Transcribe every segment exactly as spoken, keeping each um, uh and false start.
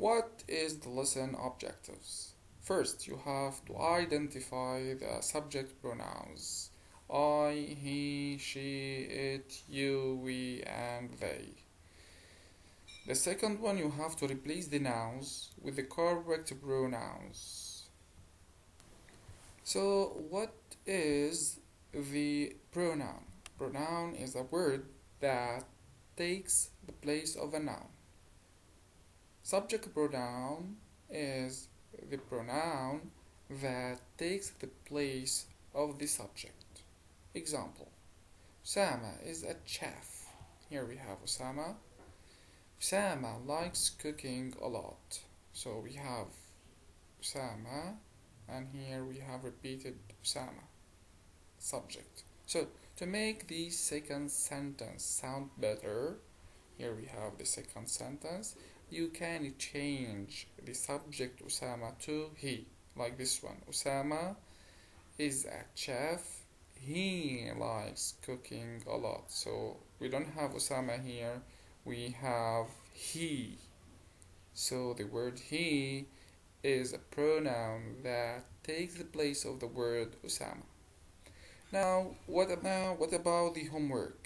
What is the lesson objectives? First, you have to identify the subject pronouns I, he, she, it, you, we, and they. The second one, you have to replace the nouns with the correct pronouns. So, what is the pronoun? Pronoun is a word that takes the place of a noun. Subject pronoun is the pronoun that takes the place of the subject. Example: Usama is a chef. Here we have Usama. Usama likes cooking a lot. So we have Usama, and here we have repeated Usama, subject. So to make the second sentence sound better, here we have the second sentence. You can change the subject Usama to he, like this one. Usama is a chef. He likes cooking a lot. So we don't have Usama here. We have he. So the word he is a pronoun that takes the place of the word Usama. Now, what about what about the homework?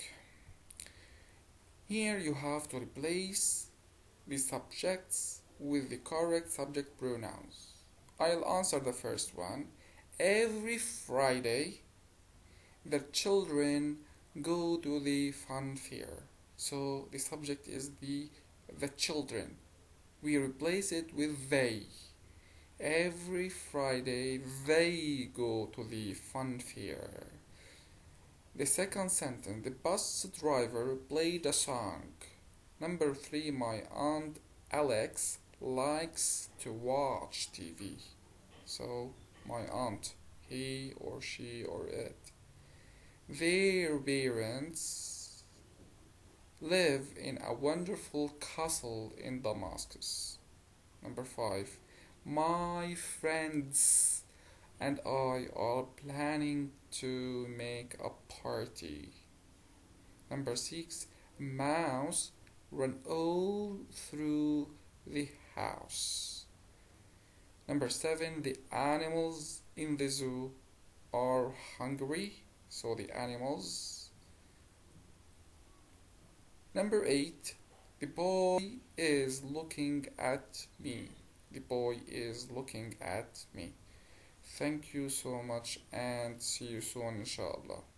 Here you have to replace the subjects with the correct subject pronouns. I'll answer the first one. Every Friday, the children go to the fun fair. So the subject is the the children. We replace it with they. Every Friday, they go to the fun fair. The second sentence, the bus driver played a song. Number three, my aunt Alex likes to watch T V. So, my aunt, he or she or it. Their parents live in a wonderful castle in Damascus. Number five, my friends and I are planning to make a party. Number six, mouse run all through the house. Number seven, the animals in the zoo are hungry. So the animals. Number eight, the boy is looking at me. The boy is looking at me. Thank you so much and see you soon, inshallah.